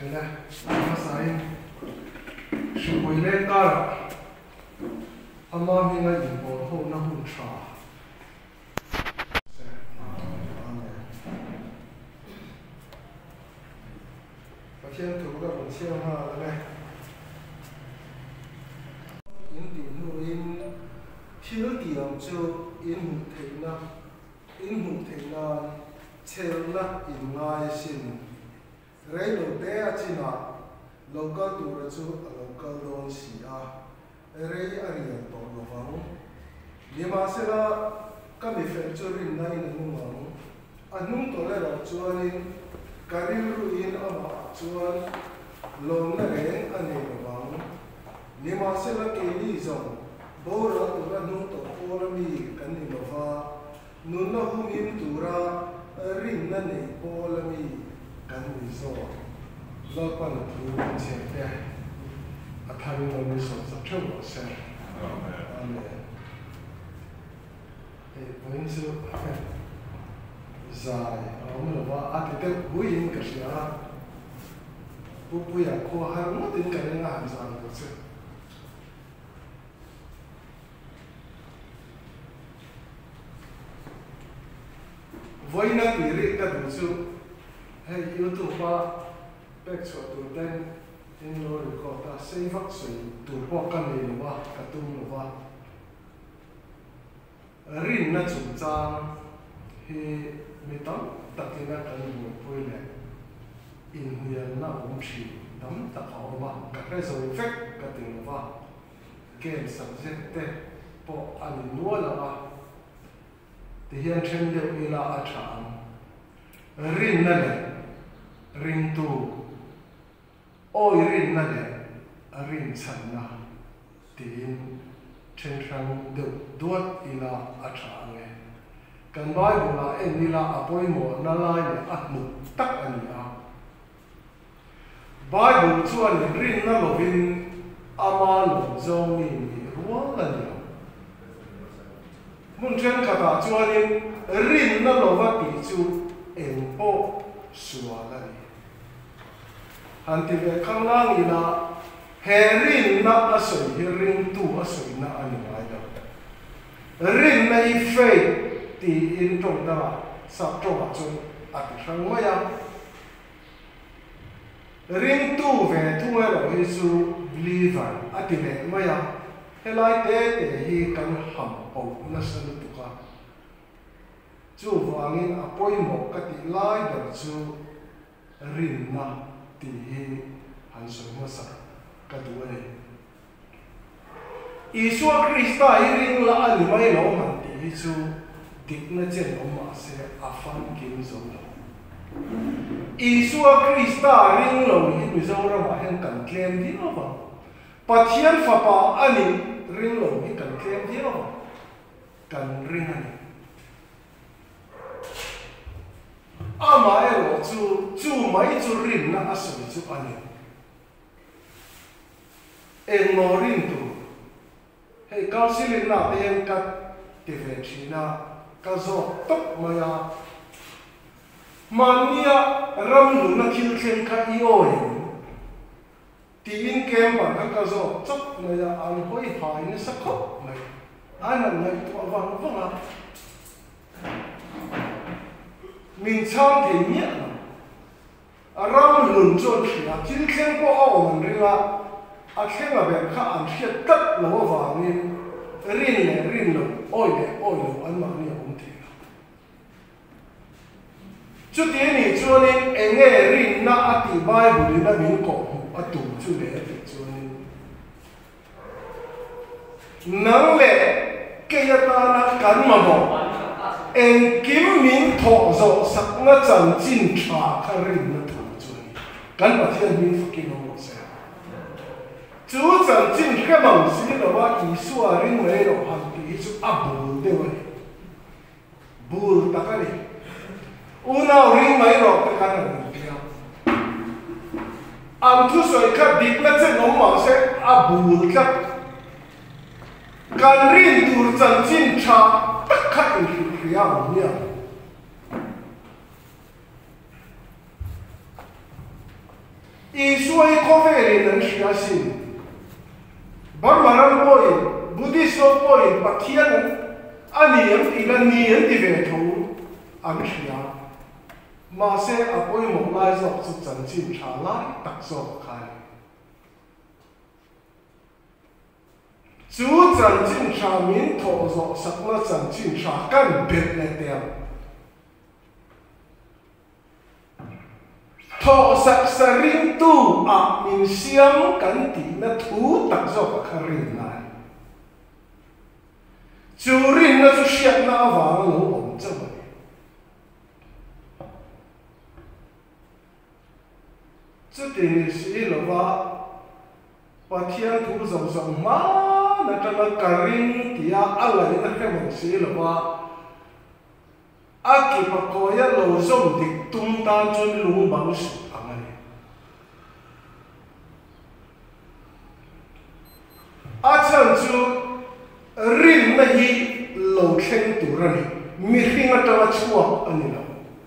nè mà sai sự quỳ lên ta ama mi ngay in bol ho na hun tra và thiên thủ các bạn xem ha này in tiền nu in thiếu tiền cho in hụt thế na chèo na in ngay xin rei đầu té chỉ na local tu ra chu local don si a rei arian to lo vang lima sela kami factory na in nu mang anung to le ra chuanin karin ruin ama chuan lom na reng ani lo vang lima sela ke ni zong bora tu ra nu to pora mi kan ni lo va nun na hum in tu ra rin na nei pora mi kan ni zo lo pan tu che te a thani no ni so sa thau se amen e poin su zai om lo va a te buin ka sia pu ya ko ha mo tin ka na han san ko se voi na ti ri ka du su hey YouTube ba back to the then in lo record ta save up so tu po kan ni lo wa ka tu lo wa rin na chu chang hi mi tam takina kan mo poi le in hian na thi dam ta khaw ma ka re so fek ka ting lo wa game subject te po ani nuwa la wa ti hian chen de ila a chang rin na le ring tu oi rin na le a rin chan na tin chen thang de duat ila a thang e kan bible la en ila apoi mo na lai le at mu tak ani a bible chuan rin na lovin ama lo zong ni ruang la ni mun chen ka ta chuan rin na lo va ti chu en po suwa la ni hanti ve khang lang ina herin na asoi herin tu asoi na ani mai da rin na I fe ti in tong da sa tong a chung at thang ma ya rin tu ve tu e lo hi su believer ati ve ma ya helai te hi kan ham po na san tu ka chu wangin apoi mo ka ti lai da chu rin na ti hi han so ma sa ka du ne Isu Krista ring la ani mai lo man ti chu dik na chen lo ma se afan kim zo lo Isu Krista ring lo hi mi zo ra ma hen kan klem di lo ba pathian fa pa ani ring lo hi kan klem di lo kan ring ani ama ero chu mai chu rin na aso chu ani en mo rin tu hei cao silin na te ka te ve thina ka zo tok maya mania ram lu na khil khen ka I oi ti in kem ba ka zo chok maya an hoi hai ni sa khop mai an ngai to wang wang min chang te mi ram lun chon thina khil khen ko a on ringa a khen a ben kha an thiat tak lo wangin rin lo oi lo an ma ni om the chu ti ni chuanin enge rin na ati bible na min ko atu chu le ati chuanin nang le ke ya ta na kan ma bo en kim min tho zo sak na chan chin tha kha rin na thu chuanin kan pathian min fukin lo se chú chẳng chính cái mong sĩ làว่าอีสัวริงไว้เราหันที่สุอับบูเดียวนี่บูตะกันนี่อุณาริงไว้เราตะกันนี่เดียวอันทุสวยครับดิบนั่นเส้นน้องหมาเส้นอับบูครับการริงดูจันจินชาตะกันนี่เดียวเนี่ยอ Isoi Coverin and Shiasin. Barmaran boy, Buddhist boy, Patian, Aniam, Ilanian, Diveto, Amshia. Mase apoy Molai of Suchin Chala, Taxo Kai. Chú chân chính cha miễn thọ rõ sắc là chân chính cha căn biệt lệ đẹp. Thọ sắc sa rin tu à mình xiêm cắn tí na thú tắc rõ khá rin lại. Chú rin na chú xiết na vàng lỗ ổn cho vậy. Chú tình sĩ là vã và thiên thú rộng rộng má na tama karin tia ala na kemong si lawa aki pakoya lo zom dik tum ta chon lung bang su amani achan chu rin na hi lo khen turani mi hinga tama chua ani la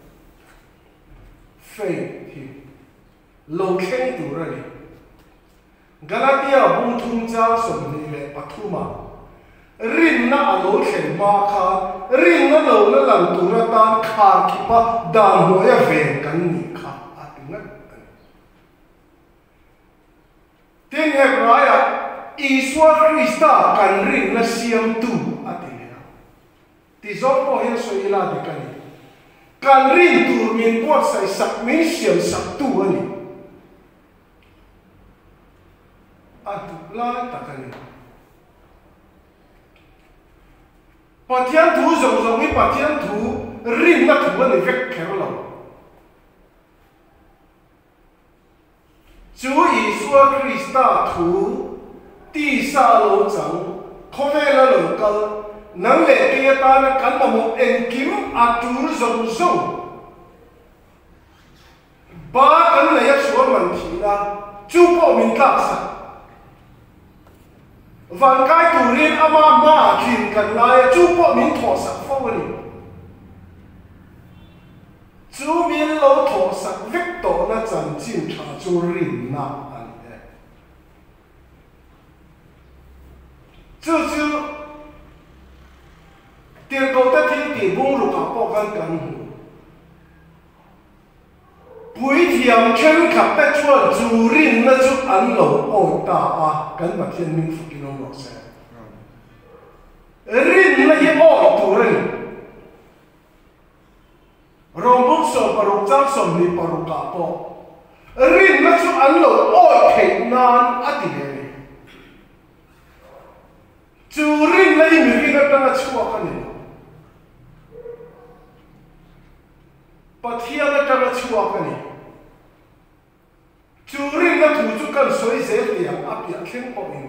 faith hi lo khen turani Galatia bung thum cha som ni le pathuma rin na alo khen ma kha rin na lo na lang tu ra tan kha ki pa dan ho ya ve kan ni kha atunga tin he raya Iswa Krista kan rin na siam tu atina ti zo po he so ila de kan rin tur min pot sai sak min siam sak tu ani la takani patian thu zong zong ni patian thu rin na thu ni vek khero lo chu Isua Krista thu ti sa lo chang khove la lo kal nang le ke ta na kan mo en kim a tu zong zong ba kan le ya suan man thi na chu po min ta sa Van kai tu rin ama ma kin kan lai chu po min tho sak fo ni chu min lo tho sak vek to na chan chin tha chu rin na an e chu tiền cầu ta thiên tiền bung lục học bao gan gan buổi thiam chân khắp ta chuan chu rin na chu an lo o ta a kan ma thiên minh phục kinh ông nói sẽ rin na ye o tu rin rong bung so paruk chang som ni paruk ka po rin na chu an lo o thei nan ati le chu rin na i mi rin na chua ka ni Pathia na kama chua ka ni churin na thu chu kan soi zel tiang apia thleng po in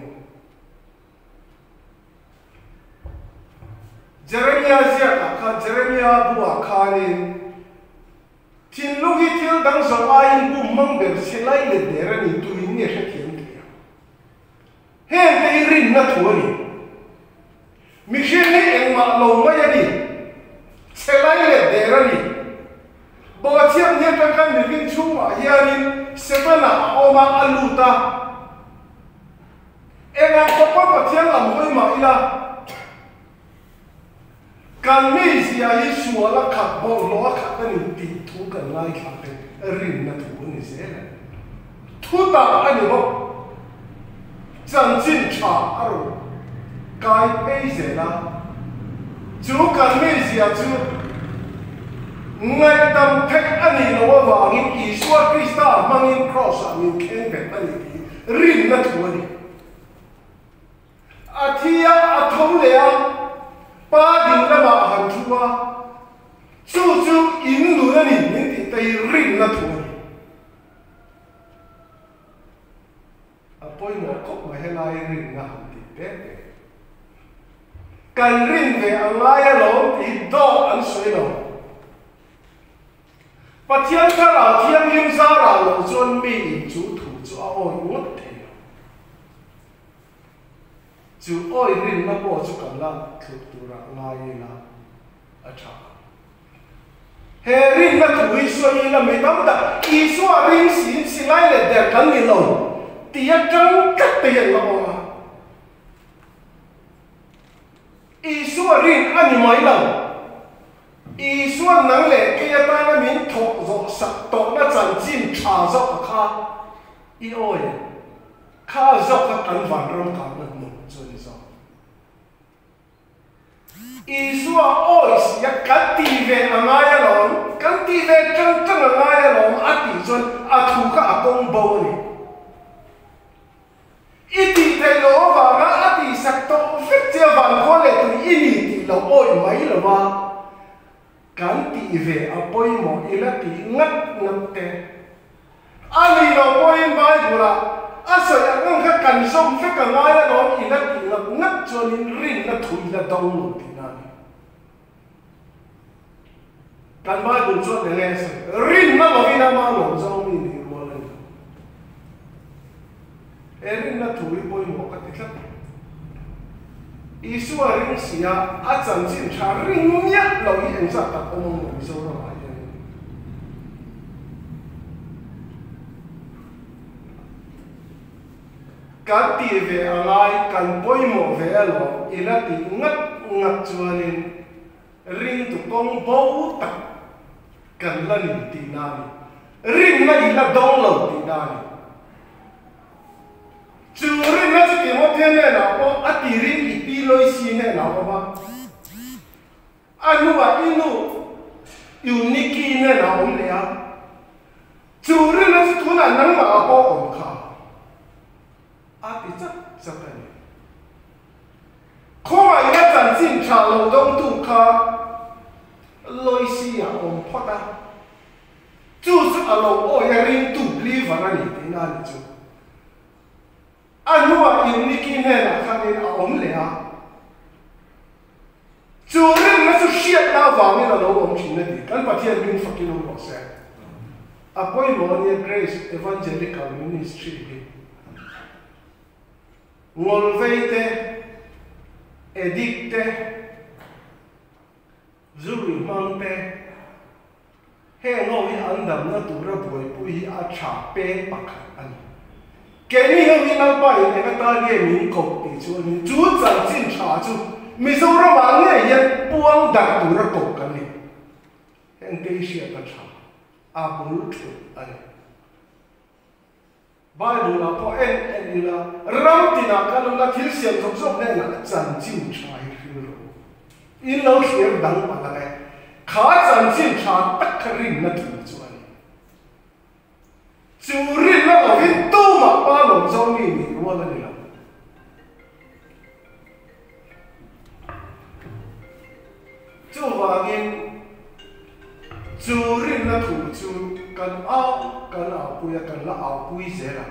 Jeremia zia ka kha Jeremia bua khanin thin lugi thil dang so ai bu mang ber silai le dera ni tu in ne thien tia he te rin na thu ni mi shin ni eng ma lo ma ya ni silai le dera ni Bawa tiap dia kan bikin cuma hiarin sebana oma aluta. Enggak apa patiang lamoi maila. Kan Malaysia isu ala kapol loa kan itu tu kan lagi kan rin na tu ni sela. Tu tak ani bo. Janjin cha aru. Kai pay sela. Ju kan Malaysia ju ngay tâm thách anh ấy nó vào những ý xóa Krista mang những cross à những khen về anh ấy rin na thua đi à thia à thấu lẽ ba điều là mà hàng thua chú in lũ anh ấy những thì tay rin na thua đi à bôi một cốc mà hay lai rin na hàng thì bé cần rin về anh lai lỗ thì đo anh suy lỗ Patiang kara tiang lim zara lo chuan mi chu thu chu a oi ngot the chu oi rin na po chu kan la thuk tu ra ngai na a tha he rin na tu Isu i la me tam da Isu a rin si lai le der kan ni lo tia trăng cắt tiền lo mà Isu a rin ani mai lo Isu nang le ke ta na min tho zo sa to na chan jin cha zo kha I oi kha zo ka tan van rom ka na mu zo ni zo Isu a oi si ya kan ti ve angai lo kan ti ve trăng angai lo a ti zo a thu ka a kong bo ni iti te lo va nga ati sak to fit che van ko le tu ini ti lo oi mai lo wa kan ti ve a poi mo ila ti ngat te ani lo poi mai bula asa ya ngam ka kan som fe ka nga ya lo ila ti ngat cho nin rin na thui la dong lo ti na ni kan mai bul cho le le rin na lo ina ma lo zo mi ni erin na thui boi mo ka tiklat Isu a ring sia a chan chin tha ring nya lo hi en sa ta ko mo so ro ma ye ka ti ve alai kan boi mo ve lo ila ti ngat chuanin ring tu kong bo ta kan la ni ti na ni ring na ila dong lo ti na ni chú rin nó sẽ kiếm một thiên này nào có ăn tì rin ít pi lôi xì này nào có ba anh nu à inu uniki này nào ông này à chú rin nó sẽ thu là nắng mà có ông khá à thì chắc cái này không ai nghe chẳng xin trả lời đông tu khá lôi xì à ông phát à chú sẽ ở lâu ôi rin tu li vào này thế nào chú anh nu à uniki này là khá nên ông này à chú rin nó sẽ siết na vào như là lâu ông chỉ này căn bản thiên minh phát kiến ông bảo sẽ à bây giờ Grace Evangelical Ministry ngồi về thế edit thế zuri mang thế he ngồi ăn đầm nó tụ ra bồi bùi à chả bê bạc anh cái này không biết nào bao nhiêu cái ta nghe mình cổ thì chú chẳng xin trả chú mình số ra mà nghe yên buông đặt tụ ra cổ cái này anh cái gì cái trả à bùi chú anh Bible là có en là ram tin là cái là thiếu xiêm trong số này là chân chính trái phiếu rồi in lâu xiêm đắng mà là cái khá chân chính trái tất cả rin nó thủ cho anh chú rin nó là cái tu mà ba lòng trong này thì luôn là gì đâu chú vào in chú rin nó thủ chú cần áo bùi cần là áo bùi dễ là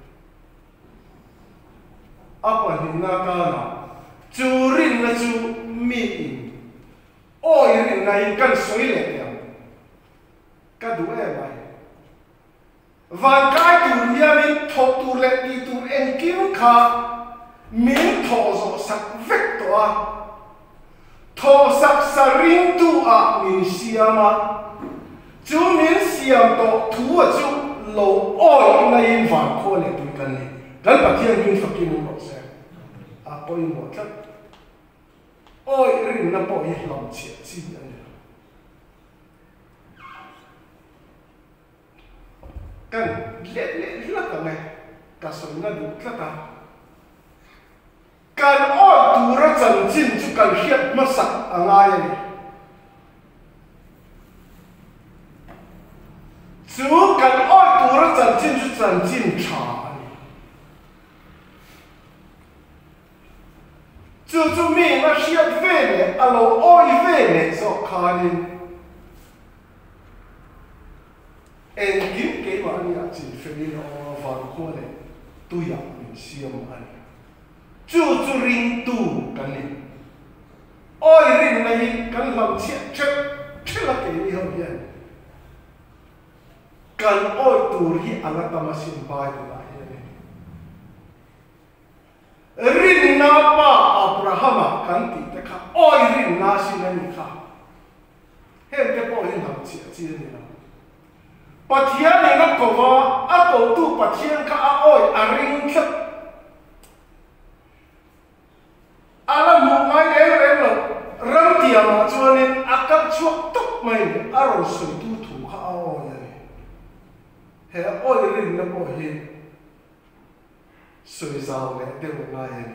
áo bùi hình na ca là chú rin là chú mi ôi rin này cần suy lệ nhau cái đủ em vậy và cái tụ nhà mình thọ tụ lệ đi tụ em kiếm khá mình thọ rồi sắc vết toa thọ sắc sa rin tụ à mình xiêm à chú mình xiêm to thú à chú lâu oi na in vàng khô lệ tụi cần này gần bạc thiên in phật kinh một xe à bôi một chất oi rin na bôi lòng chiết xin anh cần lệ là cái này cả số na đủ là cả cần oi tu ra chân chín chú cần hiệp mất sạch anh ai này chú cần oi tu ra chân chín chú chân chín trả chú mình là hiệp về này alo oi về này so khai lên em kiếm cái mà anh ấy chỉ phải nó vào khu này tôiอยากmình xem anh chú rin tu cái này oi rin này cái làm chết là cái gì không vậy cần oi tu hi anh ta mà xin bài của lại rin na pa Abraham kan ti ta kha oi rin na sin ani kha hem te po hin chia chia này nào bắt thiên này nó có vào áp cầu tu bắt thiên cả oi ring khép alam mu ngai đấy rồi răng tiệm mà cho nên áp chuột tóc mày aro sợi tu thủ cả oi này hệ oi ring nó có hệ sợi dao này đều ngay này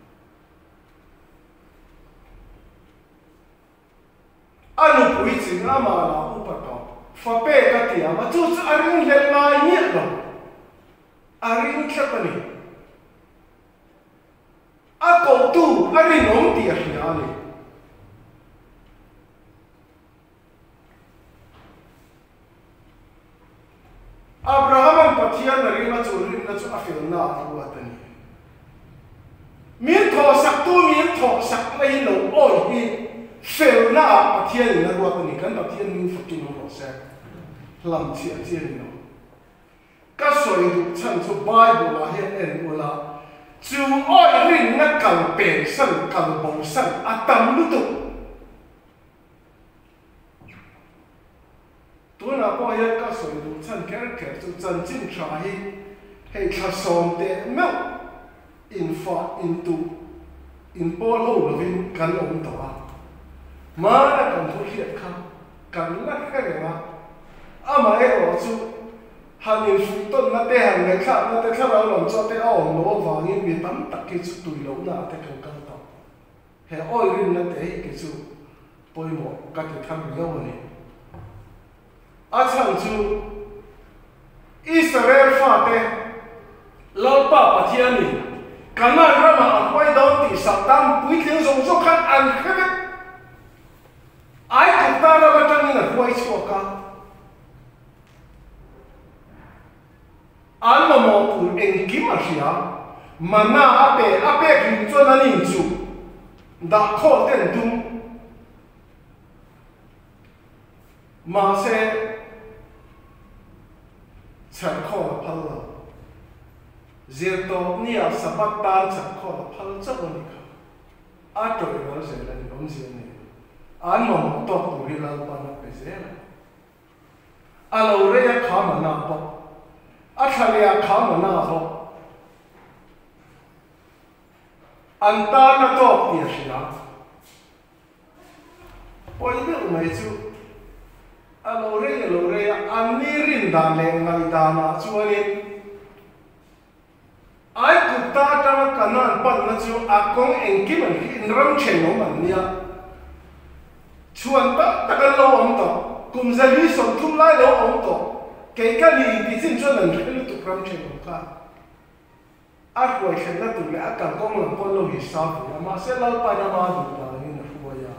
anh bùi chính à mà là u bắt đầu pha bê cái tiệm mà chú ring lên ngay nhẹ rồi ring khép này cầu tu ring ổn tiệt này Abraham pathian na rin na chu afil na ruatan miên thọ sắc tu miên thọ sắc mấy lâu oi hi fail na pathian na ruatan kan pathian min fakin no se lam chia chia no ka soi du chan chu bible la hen en ula chu oi rin na kal pen san kal bong san atam lu tu tôi nói bao nhiêu các số lượng chân cái cho chân chính trả hi hay là xong để mèo into in ball hole là viên cắn ống tàu mà là cần thu hiện không cần là cái này mà ấy ở chỗ hàng nghìn phụ tuần nó để hàng ngày khác nó để khác là làm cho để ổn nó vào những việc tắm tắc cái chút tùy lâu nào để cần căng tàu hay oi rin nó để cái chút bôi một các cái tham nhiều này achang chu Israel fa te lo pa pathian ni kana rama akwai dawn ti satam pui thing song so khan an khebe ai ku ta ra ba tang na kwai chu ka an ma mo pu en ki ma sia mana ape ki chu na nin chu da kho ten tum ma se chặt kho là phal lo, diệt tổ nia sabat tan chặt kho là phal chắc rồi cả, ai trội nó sẽ là những gì này, ai mà một tổ tụi đi làm ban phải dễ là, alo đây khá mà na bo, Athalia khá mà na bo, anh ta nó tổ tiệt gì đó, bây giờ mấy chú alo re an ni rin da le ngai da na chuanin ai ku ta ta kanan pan na chu a kong eng ki man hi ram chen no man nia chuan ta ta kan lo om to kum za li som thum lai lo om to ke ka ni ti chin chuan an thelu tu ram chen no ka a ko khen na tu le a kan kong lam pon lo hi sa ma se lal pa na ma du la ni na fu ya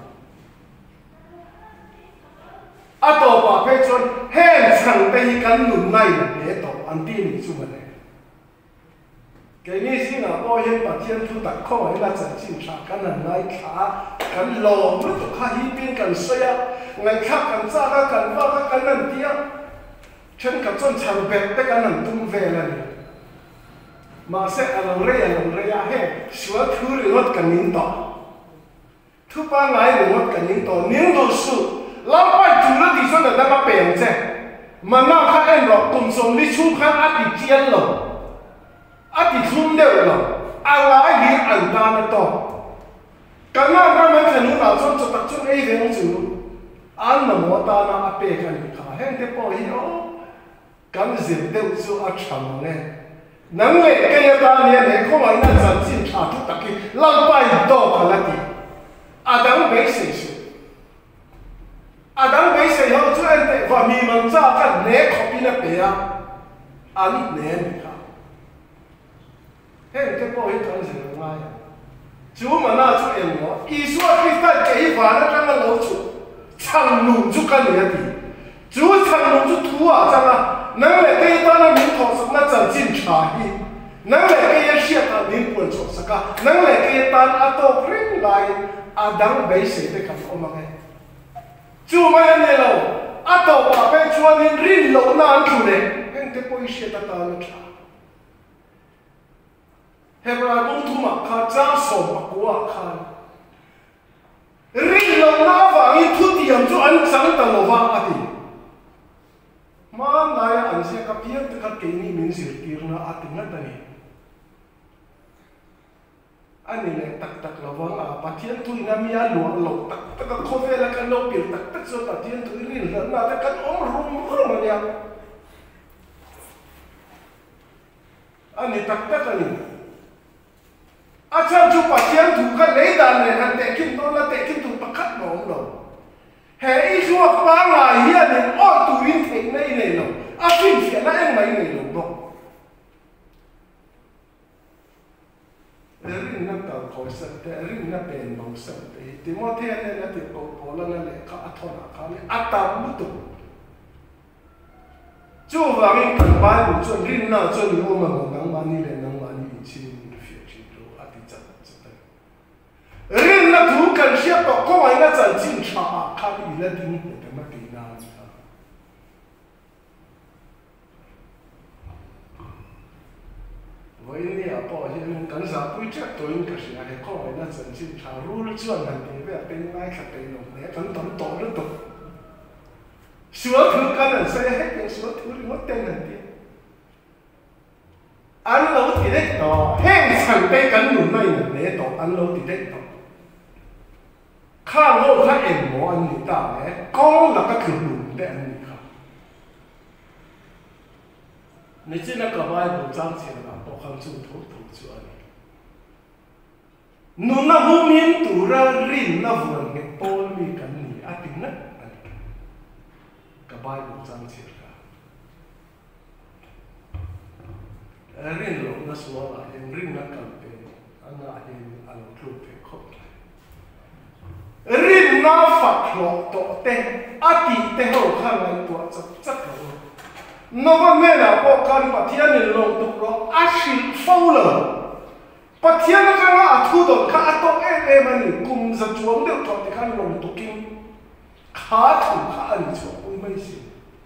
a to pa pe chon hen chang te hi kan nun nai le to an ti ni chu ma ne cái này xin là bao nhiêu bát thiên thu đặc kho ấy là chân chính sa kan nan nai kha kan lo mu to kha hi pin kan soya ngai kha kan cha ka kan va ka kan nan tia chen ka chon chang be te kan nan tum ve la ni ma se alo re ya he shua thu ri lot kan nin to thu pa ngai ri lot kan nin to nin do su lao pai chu la di so da ka peng che ma na kha en ro kum som li chu kha a ti chian lo a ti thum đều lo a lai hi an ta na to ka na ra man thanu na chon cho tak chon ei ve chu an na mo ta na a pe ka ni kha hen te po hi o kan zin de chu a chang ne nang le ke ya ta ni ne ko mai na chan chin tha tu tak ki lao pai do ka la ti a dang be se su Adam bây giờ họ cho anh để và mình mang ra cái nét copy nó bẻ anh nét này cả hết cái bao hết trơn rồi ngay chú mà na chú em nó Isu khi ta cái vả nó trong nó lâu chú chẳng nụ chú cái này đi chú chẳng nụ chú thua à chẳng à nãy là cái ta nó mình thọ sắc nó chẳng chín trả đi nãy là cái gì ta mình buồn chọc sắc à nãy là cái ta nó to ring lại Adam bây giờ để cầm ôm cái chú mà anh này lâu, à tàu bà bé chú anh rin lâu na anh chú này, anh thấy bôi xe ta nó trả, hết rồi bông thu mặc khá giá sổ mặc quá khá, rin lâu na và anh thu tiền chú anh chẳng tao lâu vang à thì, min zir tirna atinga tani ani le tak lawang a pathian tu ina mi a lo tak khove la kan lo pil tak so pathian tu rin la na ta kan rum ya ani tak ani acha chu pathian tu ka le dan le han te kin no la te kin tu pakhat no lo he i chu pa la hi ani o tu rin thei nei nei lo a fin fia na en mai nei lo bo rin na ta ko sa te rin na pen no sa te Timothy ne na te ko la na le ka athona ka le atam mu tu chu wa rin kan ba lu chu rin na chu lu ma mo nang ma ni le nang ma ni chi ni fi chi do ati cha cha rin na tu kan sia to ko ai na chan chin cha ka li la ding te ma ti na vậy thì à bỏ hiện cảnh sát quy chắc tôi những cái gì này có phải là dân sinh trả rule chuẩn là để về bên ngay khắp bên lòng để cảnh tóm tổ liên tục sửa thứ cái này sẽ hết những sửa thứ mất tên là gì anh lâu thì đấy đó hẹn chẳng bên cảnh nụ này là để đó anh lâu thì đấy đó khá lâu khá em mò anh người ta đấy con là cái kiểu nụ để anh người ta你真係個擺部裝錢啦，我看住土出嚟。侬那後面杜拉人那份嘅波咪緊你一定啦，個擺部裝錢啦。人老那說啦，人那咁嘅，那人阿老做嘅好。人那發落到的，阿弟的好看嚟多執好。Nova mena pokan pathian ni long tuk ro ashil faula pathian ka nga athu do ka atok mani kum za chuang de to te kan long tukin kha thu kha ani chu ui mai si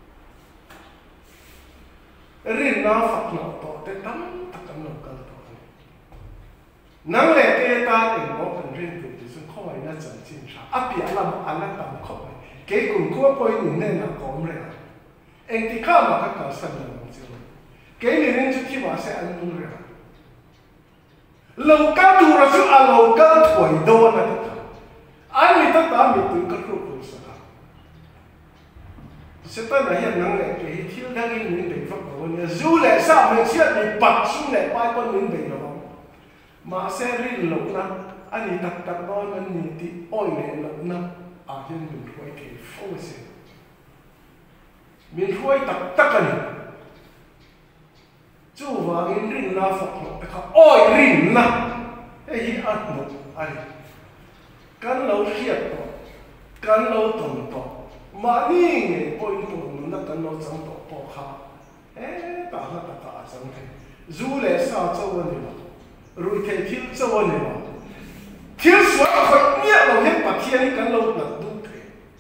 rin na fak no to te tam takan no kal to nang le te ta te mo kan rin tu ti sun khoi na chan chin sha apia lam ala tam kho ke kun ko poi ni ne na kom re anh thì khá mà các cả sân là một chuyện cái này nên chút khi mà sẽ ăn luôn rồi lâu cá tu ra chút à lâu cá thổi đô là tất cả anh thì tất cả mình tự cất rụp rồi sao sẽ tới là hiện năng này cái thiếu đang in mình để phát đồ này dù lẽ sao mình sẽ bị bắt xuống lại bài con mình để nó mà sẽ rin lâu na anh thì tất đó mình thì oi này lâu na à hiện mình phải cái phô sẽ mình phải tất cả này chú và cái rin na phật nó cái oi rin na cái gì ăn nó anh cán lâu khiết to cán lâu tồn to mà đi nghe oi tồn nó cán lâu chẳng to bỏ khá ta chẳng thế dù lẽ sao cho anh mà rồi thấy thiếu cho anh mà thiếu số phải nhẹ lâu hết bạc thiên cán lâu là đúng thế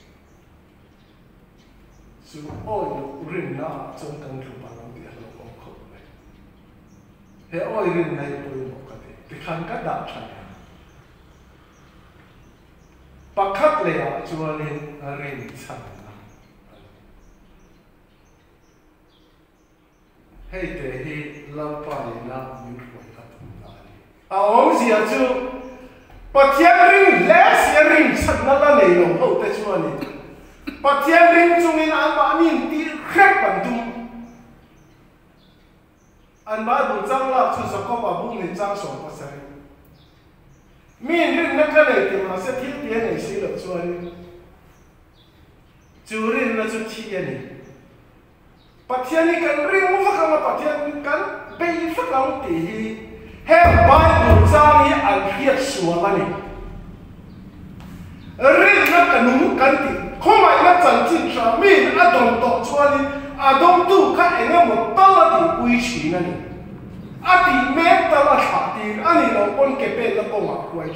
dù oi rin na trong căn cứ bản lòng địa lâu không khổ này thế oi rin này tôi một cái thì khăn cắt đạo chẳng bạc khắc lệ cho nên rin chẳng hay để hi lâu bài na những người ta tụi ông gì chứ bạc thiên rin lẽ sẽ rin chẳng là này lòng hậu tại cho nên bạc thiên rin chung in anh bạn nhìn tí khép bản dung anh bạn buồn trang là chú sẽ có bảo bụng nên trang sống có sai mình rin nó cái này thì mà sẽ thiếu tiền này xí được cho anh chú rin nó chú thiên này bạc thiên này cần rin không phải là bạc thiên cần bây phải làm tí hết bạn buồn trang này anh biết số là này rin nó cần nung cần tí không phải là chân chính sao mình ở đồng tổ cho anh ở đồng tu cái anh em một tao là thì quý trí này à thì mẹ tao là khá thì anh ấy là con cái bé là con mặc quý trí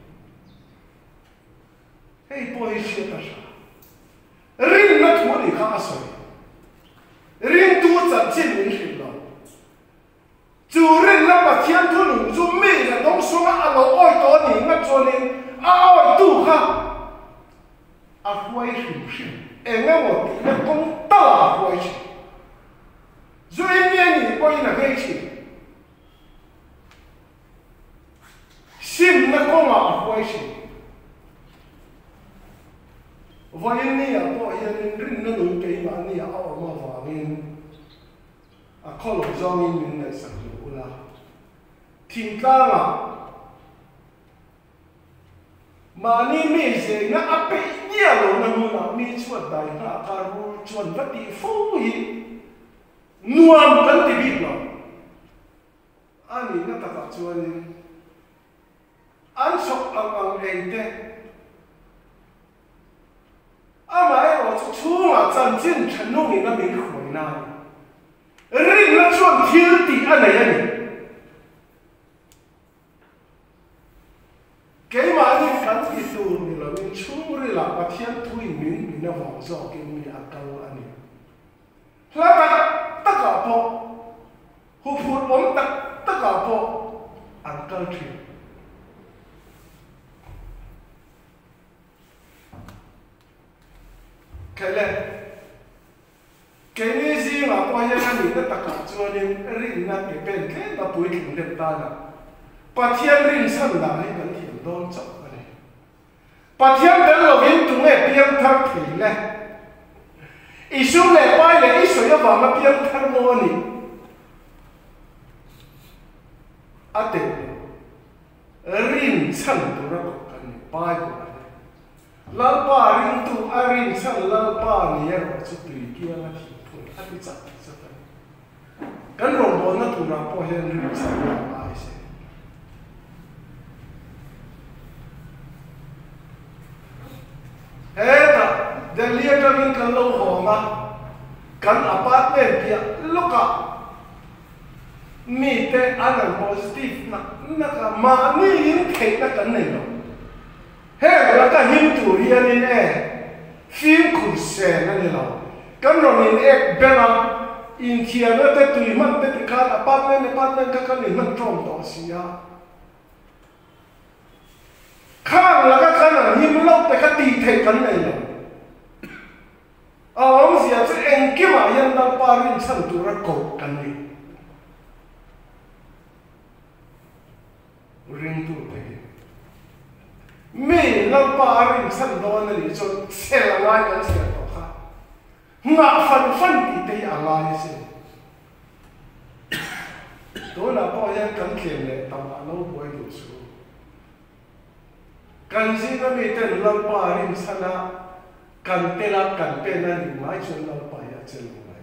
hey boy shit à sao rin nó thua đi khá soi rin tu chân chính mình hiểu đâu chú rin nó bắt thiên thu lùng chú mẹ là đông xuống à lâu oi to đi ngắt cho nên à oi tu khá à quay hình em nghe một tí nó cũng tao à quay rồi em nghe nhỉ shi vậy ni à bỏ hiện rin nó nổi cái mà ni à ở mà vào nên à khó lòng do mình này sẵn lũ là thiên ca mà ni mi sẽ nó áp bị nhiều rồi nó muốn làm mi chuột đại na caru chuột vật đi phô hi nuông cần thì biết rồi anh ấy nó ta chuột anh sọc ang anh thế à mà ai ở chỗ mà chân chân chân nông người ta mình khỏi nào riêng nó chuột thiếu thì anh này cái mà anh cần thì tôi mình là mình chung rồi là bắt thiên thui mình nó vòng gió cái mình ăn câu anh ấy là tất cả bộ hụt hụt ốm tất cả bộ ăn câu chuyện cái này cái này gì mà qua nhà mình nó tất cả cho nên riêng nó cái bên cái nó bùi thủng được ta là bắt thiên riêng sẵn là hay cần thì đón chọn cái này bắt thiên đến là viên tụng này biếng thắc thủy này ý xuống này bay này ý xuống nó vào nó biếng thắc mô này à tiền riêng sẵn tụi nó có cái này bay của nó lal pa ring tu arin sal lal pa ni er chu tui kia na thi thun a ti cha sa kan rom bo na tu na po hen ring sa na ai se he ta delia ta min kan lo ho ma kan apartment kia loka mi te anan positive na ka ma ni in thei na kan nei lo hey, là cái hiếm chủ hiền nên phim khủng sen này là cái nó nên bên là in kia nó tới tùy mất tới cái là bắt lên cái nên mất trong đó xí à khang là cái là hiếm lâu tới cái tì thề cái này là ông gì chứ anh kia mà hiện đang ba rin sẵn tụ ra cổ cái này rin tụ thế mình làm ba rin sẵn đó này cho xe là ngay cái xe đó khác ngã phân thì thấy à ngay xe đó là bao nhiêu cần kiện này tao đã lâu bồi đủ số cần gì nó bị tên làm ba rin sẵn à cần tên là cần tên là những mai cho làm ba ya chân này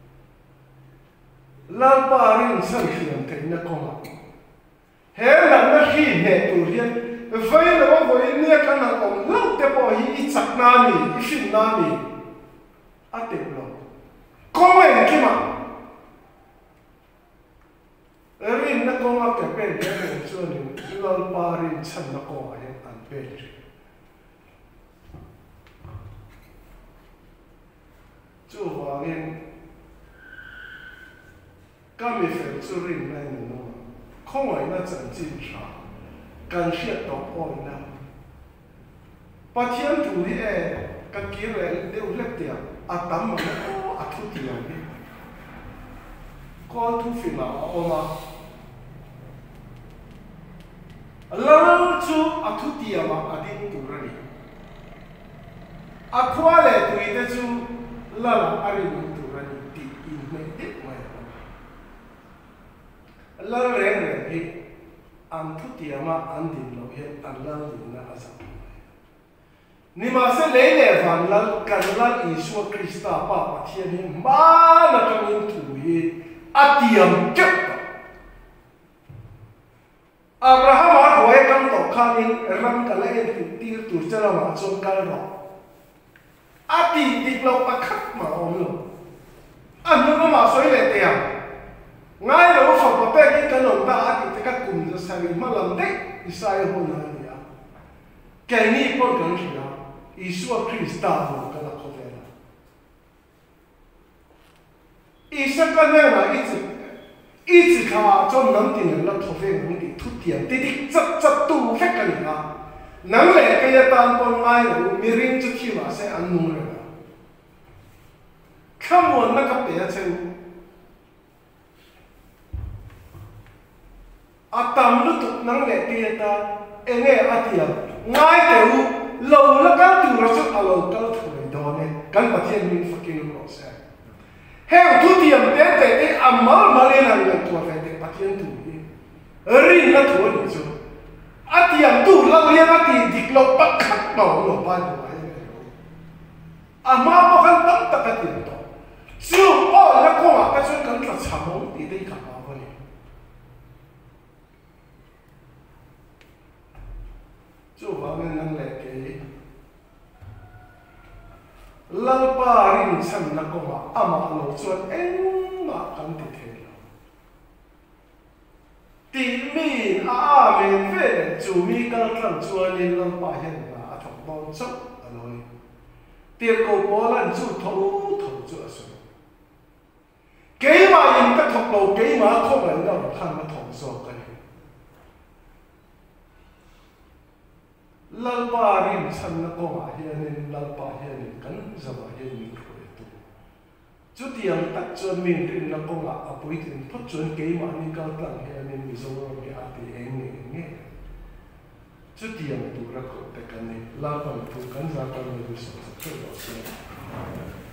làm ba rin sẵn hiện thấy nó không ạ hè là nó khi hệ tụ hiện vậy là với nia cái nào cũng lâu thế bỏ hi chặt nami phim nami à tiếp rồi có ai kia mà rin nó có cái bên cái bên cho nên lâu ba rin chân nó có ai ăn bên chú hoàng yên cái mình phải chú rin này nó không ai nó chân chính sao cần thiết đọc ôi na bắt thiên thủ đi cái kia là đều lép tiệt à tắm mà nó à thu tiền đi có thu phim nào ôm mà lâu chú à thu tiền mà à đi tụ ra đi à qua lại tụi nó chú lâu à đi tụ ra đi đi in mấy tiếp ngoài lâu rèn đi an thu tiama an din lo he an lal din na asa ni ma se le van lal kan lal Isu Krista pa pathian hi ma na kan in thu hi atiam chep Abraham a hoi kam to khanin ram kala en tir tur chala ma chon kal ro ati dik lo pakhat ma om lo an no ma soi le te ngay đầu phật và bé cái nón ta thì các cùng ra sai mà làm đấy sai hơn là gì à cái này có cần gì à Isu Krista vô cái là có vẻ là Isu cái này là ít khá cho nắm tiền là có vẻ mình đi thu tiền đi chặt tu phép cái này à nắm lại cái tan con ngay đầu miếng chút khi mà sẽ ăn nung rồi không muốn nó có bé chơi atam lu tu nang le ti ta enge atia ngay kiểu lâu là các từ nó rất là lâu các thời đó này các bậc thiên minh phát kinh nó sẽ heo thu tiệm đến để mà lên hàng lần tuổi phải để bậc thiên thủ đi rin là tuổi này chứ tiệm tu lâu lên thì địch lâu bắt khắc bảo nó bao nhiêu mà bao cái tất tất cái tiền đó chứ nó có cái chuyện cần là chăm mong thì đây cả bao nhiêu chú vào nên năng lệ cái lalpa rin san na ko ma ama lo chuan em ma kan ti the lo ti mi a men ve chu mi kal tlang chuan in lalpa hen na thong bon chok aloi tir ko polan chu tho chu asu ke ma in ka thok lo ke ma khom lai na than ma thong so ka lalpa rin san na ko ma hian lalpa hian kan zama hian min khoi tu chu tiang tak chuan min rin na ko ma apui tin phot chuan ke ma ni kal tlang hian mi zo ro mi ati eng nge chu tiang tu ra ko te kan ni lalpa tu kan za kan ni so so